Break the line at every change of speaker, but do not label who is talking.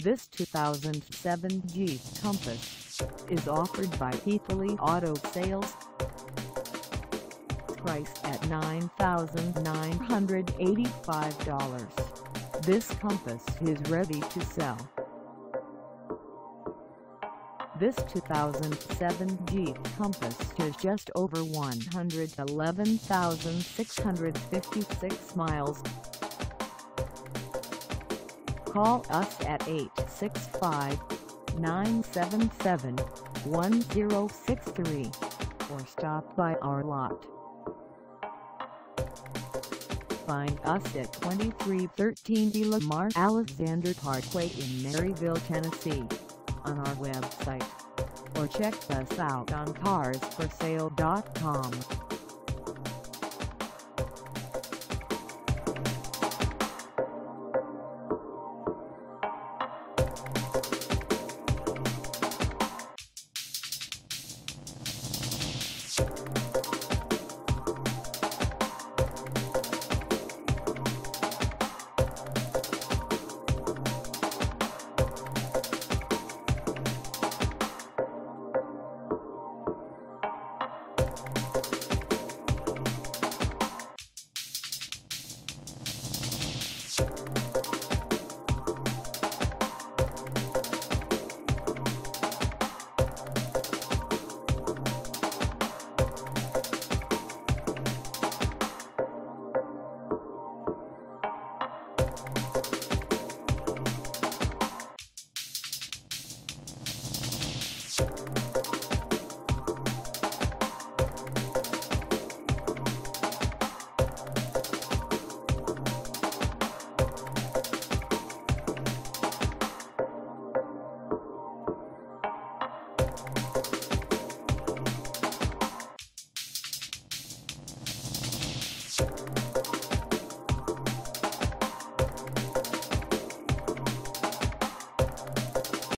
This 2007 Jeep Compass is offered by Hepperly Auto Sales. Priced at $9,985, this Compass is ready to sell. This 2007 Jeep Compass has just over 111,656 miles. Call us at 865-977-1063 or stop by our lot. Find us at 2313 Lamar Alexander Parkway in Maryville, Tennessee, on our website, or check us out on carsforsale.com.